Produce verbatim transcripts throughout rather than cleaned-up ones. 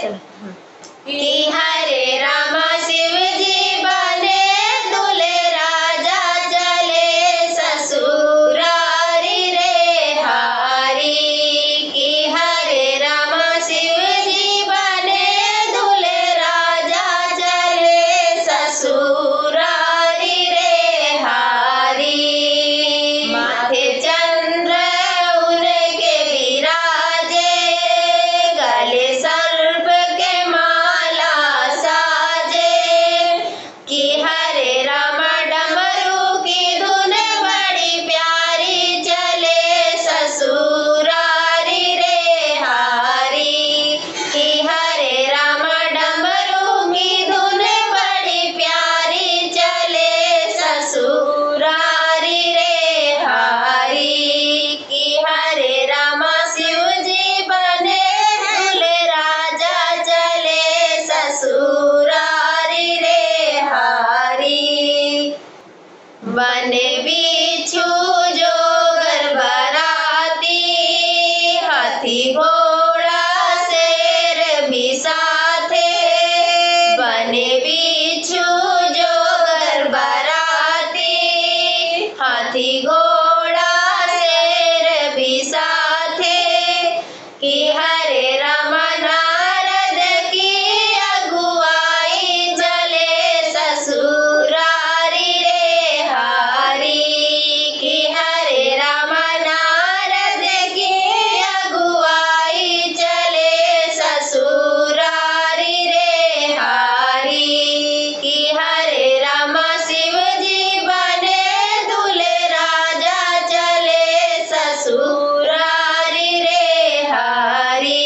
चलो। कि हरे रामा शिव जी बने दूल्हे राजा चले ससुरारी रे हारी। कि हरे रामा शिव जी बने दूल्हे राजा चले ससुरारी रे हारी। माथे चंद्र उनके विराजे गले सर्प के माला साजे। कि हरे रामा डमरू की धुन बड़ी प्यारी चले ससुरारी रे हारी। कि हरे रामा डमरू की धुन बड़ी प्यारी चले ससुरारी रे हारी। कि हरे रामा शिव जी बने दूल्हे राजा चले ससुरारी रे हारी। बने बिच्छू जोगर बराती हाथी घोड़ा शेर भी साथे। बने बिच्छू जोगर बराती हाथी घोड़ा शेर भी साथे। कि हरे रामा नारद की अगुवाई चले ससुरारी रे हारी। कि हरे रामा नारद की अगुवाई चले ससुरारी रे हारी। कि हरे रामा शिव जी बने दूल्हे राजा चले ससुरारी रे हारी।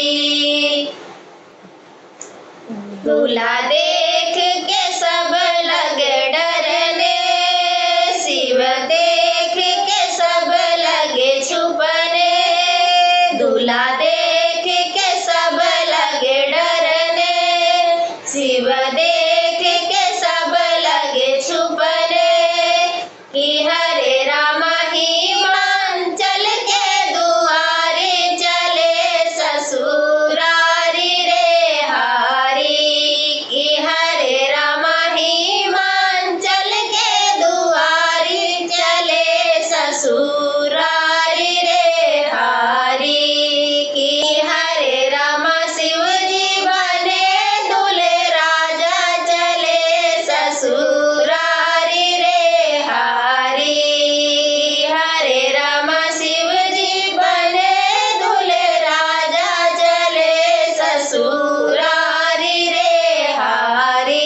दूल्हा देख के सब लगे डरने शिव देख के सब लगे छुपने। दूल्हा देख के सब लगे डरने शिव देख के सब लगे छुपने। कि हरे रामा हिमांचल के दुआरे चले ससुरारी रे हारी। कि हरे रामा हिमांचल के दुआरे चले ससुरारी रे हारी। कि हरे रामा शिव जी बने दूल्हे राजा चले ससुरारी रे हारी। हरे रामा शिव जी बने दूल्हे राजा चले ससुरारी रे हारी।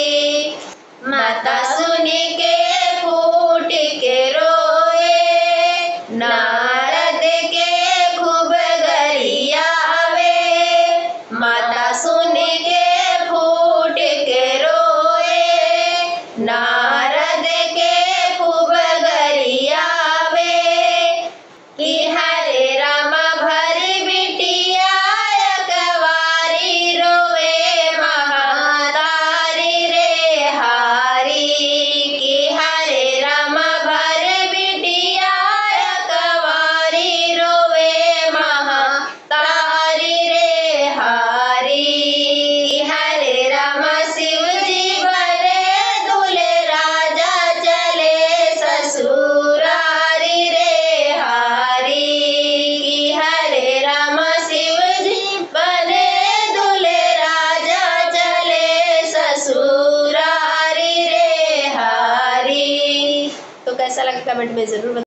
माता सुनी के फूट के रोए नारद के खूब गरियावे। माता सुनी के फूट के रोए नारद के खूब गरियावे। कि हरे रामा भर बिटिया अकवारी रोए महातारी रे हारी। कि हरे रामा भर बिटिया अकवारी रोए महातारी रे हारी। कि हरे रामा शिव जी बने दूल्हे राजा चले ससुरारी रे हारी। कि हरे रामा शिव जी बने दूल्हे राजा चले ससुरारी रे हारी। तो कैसा लगा कमेंट में जरूर बताइए।